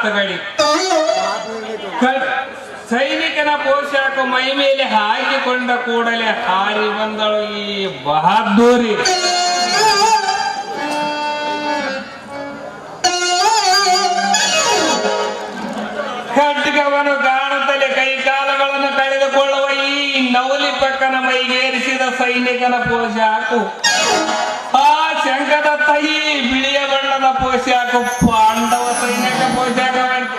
ಮಾತುಗಳಿ ಸೈನಿಕನ ಪೋಷಾಕ ಮೈ ಮೇಲೆ ಹಾಕಿಕೊಂಡ ಕೂಡಲೇ ಹಾರಿ ಬಂದಳು ಈ ಬಹದ್ದೂರಿ. ಖಡ್ಗವನ್ನು ಕಾಣುತ್ತಲೇ ಕೈಕಾಲುಗಳನ್ನು ಕಳೆದುಕೊಳ್ಳುವ ಈ ನವಲಿ ಪಕ್ಕನ ಮೈಗೇರಿಸಿದ ಸೈನಿಕನ ಪೋಷಾಕು ಆ ಶಂಕದ ತಾಯಿ ಬಿಳಿಯ ಬಣ್ಣದ ಪೋಷಾಕು ಪಾಂಡವ ಸೈನಿಕ ಪೋಷಾಕವಂತೆ.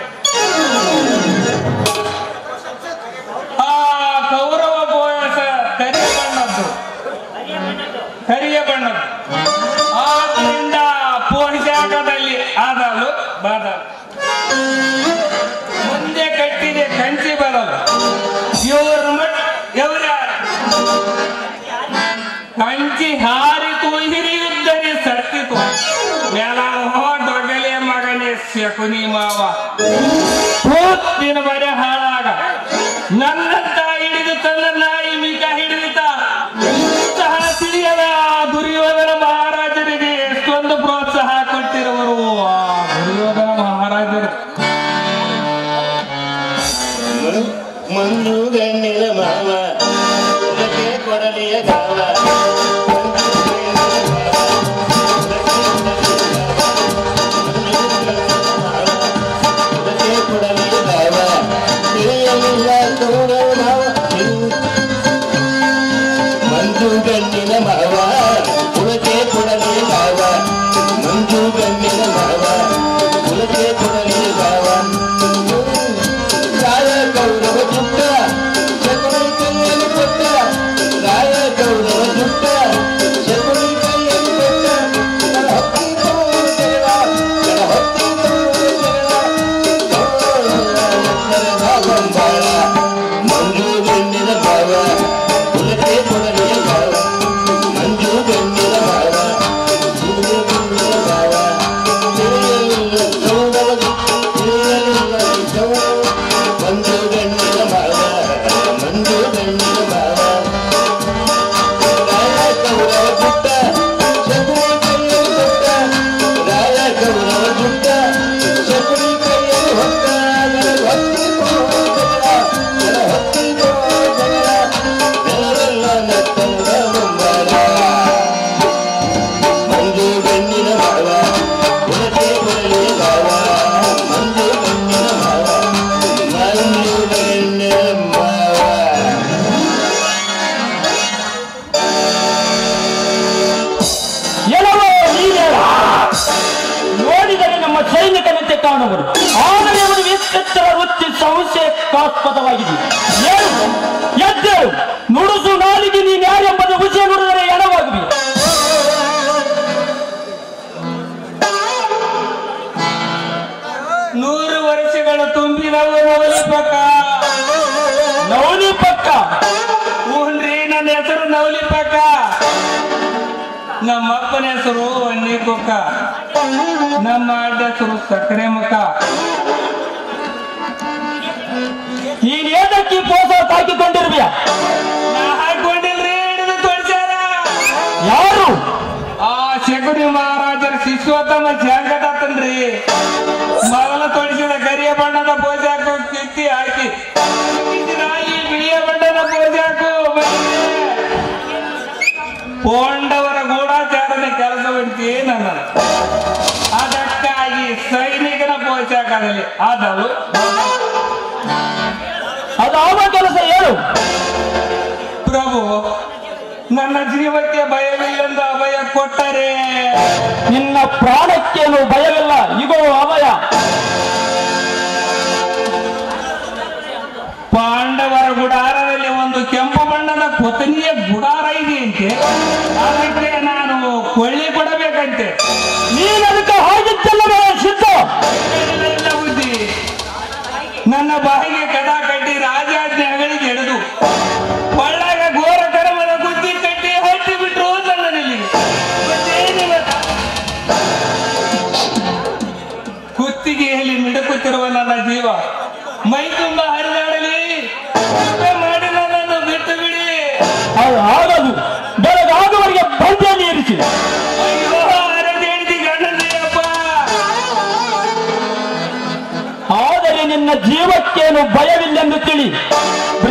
ಆ ಕೌರವ ಪೋಷ ಕರಿಯ ಬಣ್ಣದ್ದು. ಆದ್ದರಿಂದ ಪೋಷಾಕದಲ್ಲಿ ಆದಲು ಬದಲು ಮುಂದೆ ಕಟ್ಟಿದೆ ಕಂಚಿ ಬದಲು ಕಂಚಿ ಹಾರಿತು ಹಿರಿಯುದ್ದರೆ ಸತ್ತಿತು ಮೇಲ ದೊಡ್ಡಲೆ ಮಗನೇ ಶಕುನಿ ಮಾವ ದಿನ ಬರೆ ಹಾಳಾಗ ನನ್ನಂತ ಹಿಡಿದು ತನ್ನ ನಾಯಿ ಮೀಕ ಹಿಡಿದಿತ ಇಂತಹ ತಿಳಿಯದ ದುರ್ಯೋಧನ ಮಹಾರಾಜರಿಗೆ ಎಷ್ಟೊಂದು ಪ್ರೋತ್ಸಾಹ ಕೊಟ್ಟಿರುವರು ಆ ದುರ್ಯೋಧನ ಮಹಾರಾಜರು. ಮಂಜು ಗಣ್ಣಿನ ಮಾವ ಕೊಡಲಿಯ ಗಾವ ಕೊಡಲಿಯ ಗಾವ ತಿಳಿಯಲಿಲ್ಲ ಮಂಜು ಗಣ್ಣಿನ ಮಾವ ಕುಳಕೆ ಕೊಡಲಿಯ ಗಾವ ಮಂಜು ಗಣ್ಣಿನ ಮಾವ ಕುಳಕೆ ಕೊಡಲಿಯ ಗಾವ ರಾಯ ಗೌರವ ಚುಟ್ಟ ಶಕುನಿ ಕೈಯಲ್ಲಿ ಕೊಟ್ಟ ರಾಯ ಗೌರವ ಚುಟ್ಟ ಶಕುನಿ ಕೈಯಲ್ಲಿ ಕೊಟ್ಟ ಹೊತ್ತಿತು ಜಗಳ ಬಂಬಾಳ ಮಂಜು ಗಣ್ಣಿನ ಭಾವ ಕುಲಕೆ ಕೊಡಲಿಯ ಭಾವ ಮಂಜು ಗಣ್ಣಿನ ಭಾವ ಮಂಜು ಗಣ್ಣಿನ ಭಾವ ತಿಳಿಯಲಿಲ್ಲ ಮಂಜು ಗಣ್ಣಿನ ಭಾವ ಮಂಜು ಗಣ್ಣಿನ ಭಾವ ರಾಯ ಗೌರವ ಪುಟ್ಟ ಶಕುನಿ ಕೈಯಲ್ಲಿ ಕೊಟ್ಟ ರಾಯ ಗೌರವ ಪುಟ್ಟ ಶಕುನಿ ಕೈಯಲ್ಲಿ ಹೊತ್ತ ಹೊತ್ತಿತು ಜಗಳ ಜನರೆಲ್ಲ ನತ್ತಂಗ ಬಂಬಾಳ ಮಂಜು ಗಣ್ಣಿನ ಭಾವ ಕುಲಕೆ ಕೊಡಲಿಯ ಭಾವ ಮಂಜು ಗಣ್ಣಿನ ಭಾವ ಮಂಜು ಗಣ್ಣಿನ ಭಾವ. ಎಲ್ಲವೋ ನೀನೇಳ ನೋಡಿದರೆ ನಮ್ಮ ಸೈನಿಕನಂತೆ ಕಾಣುವರು, ಆದರೆ ಅವನು ವ್ಯಕ್ತಿತ್ವ ವೃತ್ತಿ ಸಂಶಯಕಾಸ್ಪದವಾಗಿದೆ. ಎದ್ದೇಳು, ನುಡಿಸು ನಾಲಿಗೆ ನೀನು ಯಾರೆಂಬುದು ವಿಷಯ ನುಡಿದರೆ ಎಡವಾಗುವಿ. ನೂರು ವರ್ಷಗಳು ತುಂಬಿದವು ನವಲಿ ಪಕ್ಕ. ನವಲಿ ಪಕ್ಕ ಹೂನ್ರಿ, ನನ್ನ ಹೆಸರು ನವಲಿ ಪಕ್ಕ. ನಮ್ಮ ಅಪ್ಪನ ಹೆಸರು ಅನ್ನಿ ಕೊಕ್ಕ. ನಮ್ಮ ಅಡ್ಡ ಹೆಸರು ಸಕ್ಕರೆ ಮುಖ. ನೀನು ಏದಕ್ಕೆ ಪೋಸ ಹಾಕಿಕೊಂಡಿರ್ಬಿಯ? ನಾ ಹಾಕೊಂಡಿಲ್ರಿ, ಹಿಡಿದು ತೋರಿಸ್ಯಾರ. ಯಾರು? ಆ ಶಕುನಿ ಮಹಾರಾಜರ ಶಿಶುವತಮ ಜಾಗದತ್ತನ್ರಿ. ಮೊದಲ ತೊಡಿಸಿದ ಕರಿಯ ಬಣ್ಣದ ಪೋಷಾಕು ಕಿತ್ತಿ ಹಾಕಿ ಈ ಬಿಳಿಯ ಬಣ್ಣದ ಪೋಷಾಕು ಪೋಂಡವರ ಗೂಢಾಚಾರನೆ ಕೆಲಸ ಬಿಡ್ತೀ ನನ್ನ. ಅದಕ್ಕಾಗಿ ಸೈನಿಕನ ಪೋಷಾಕದಲ್ಲಿ ಆದಳು ಅದಾವ ಕೆಲಸ ಹೇಳು. ಪ್ರಭು, ನನ್ನ ಜೀವಕ್ಕೆ ಭಯವಿಲ್ಲಂದ ಅಭಯ ಕೊಟ್ಟರೆ ನಿನ್ನ ಪ್ರಾಣಕ್ಕೇನು ಭಯವಿಲ್ಲ, ಇಗೋ ಅಭಯ. ಪಾಂಡವರ ಗುಡಾರದಲ್ಲಿ ಒಂದು ಕೆಂಪು ಬಣ್ಣದ ಕೊತ್ತನಿಯ ಗುಡಾರ ಇದೆಯಂತೆ. ಅದಕ್ಕೆ ನಾನು ಕೊಳ್ಳಿ ಕೊಡಬೇಕಂತೆ. ನೀನು ಅದಕ್ಕೆ ಹೋಗಿದ್ದಲ್ಲವೇ ಸಿದ್ಧ? ಇಲ್ಲ ಬುದ್ಧಿ, ನನ್ನ ಬಾಯಿಗೆ ಕದ ಕಟ್ಟಿ ರಾಜಾಜ್ಞೆ ಅಗಳಿಗೆ ಹಿಡಿದು ಒಳ್ಳಾಗ ಘೋರ ಕರ್ಮದ ಬುದ್ಧಿ ಕಟ್ಟಿ ಹಟ್ಟಿ ಬಿಟ್ರು ನನ್ನಲ್ಲಿ. ಕುತ್ತಿಗೆಯಲ್ಲಿ ಮಿಡುಕುತ್ತಿರುವ ನನ್ನ ಜೀವ ಮೈ ತುಂಬ ಹರಿದಾಡಲಿ, ಮಾಡಿ ನನ್ನನ್ನು ಬಿಟ್ಟು ಬಿಡಿ. ಅದು ಆಗದು, ಬೆಳಗಾಗುವವರೆಗೆ ಬಂದಿಯಲ್ಲಿ ಇರಿಸಿ. ಅಯ್ಯೋ, ಅರದೇಂತಿ ಗಂಡಂದಯ್ಯಪ್ಪ. ಅದಕ್ಕೇನು ಭಯವಿಲ್ಲೆಂದು ತಿಳಿ.